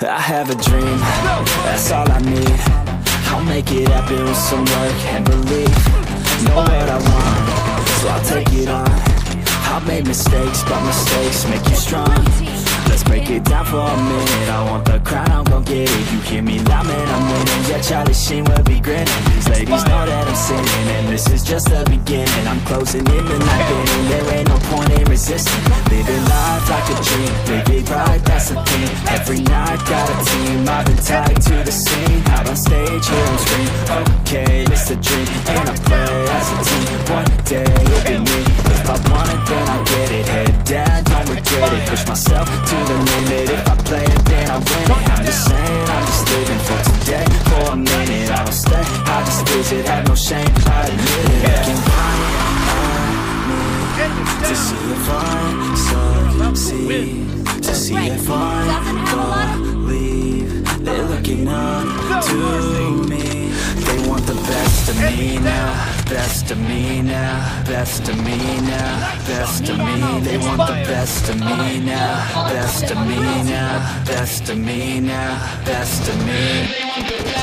I have a dream, that's all I need. I'll make it happen with some work and belief. Know what I want, so I'll take it on. I've made mistakes, but mistakes make you strong. Let's break it down for a minute. I want the crown, I'm gon' get it. You hear me loud, man, I'm winning. Yeah, Charlie Sheen will be grinning. These ladies know that I'm sinning, and this is just the beginning. I'm closing in the night inning. There ain't no point in resisting. Living life like a dream, live it right, that's the thing. Every night, got a team, I've been tied to the scene. Out on stage, here on screen. Okay, it's a dream, and I play as a team. One day, it'll be me. If I want it, then I get it. Head down, don't regret it. Push myself to the limit. If I play it, then I win it. I'm just saying, I'm just living for today. For a minute, I don't stay, I just visit. Have no shame, I admit it. Looking right at me to see if I succeed, to see if I believe. They're looking up to me. They want the best of me now, best of me now, best of me now, best of me. They want the best of me now, best of me now, best of me now, best of me.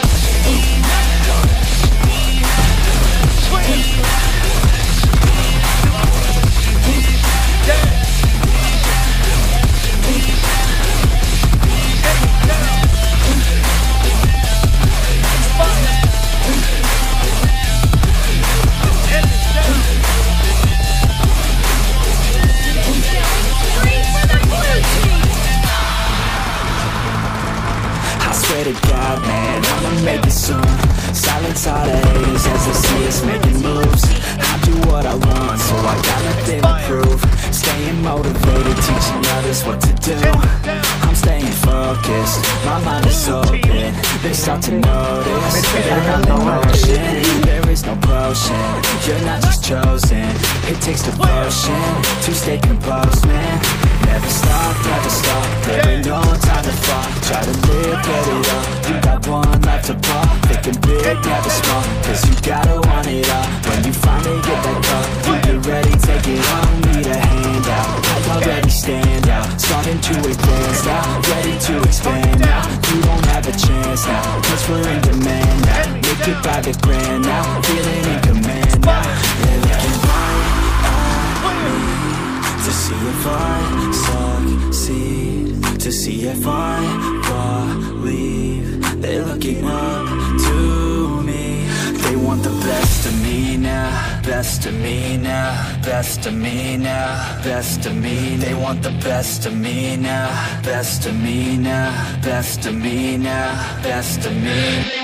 To God, man, I'ma make it soon. Silence all the haters as they see us making moves. I do what I want, so I got nothing to prove. Staying motivated, teaching others what to do. I'm staying focused, my mind is open. They start to notice that I'm in motion. There is no potion, you're not just chosen. It takes devotion to stay composed, man. Never stop, there ain't no time to fall. Try to live, get it up, you got one life to pop. Thinking big, never small, cause you gotta want it all. When you finally get that call, you get ready, take it on. Need a hand out, I already stand out. Starting to advance now, ready to expand now. You don't have a chance now, cause we're in demand now. Make it by the grand now, feeling in command now. They're looking right at me to see if I succeed, to see if I believe. They're looking up to me. They want the best of me now, best of me now, best of me now, best of me. They want the best of me now, best of me now, best of me now, best of me.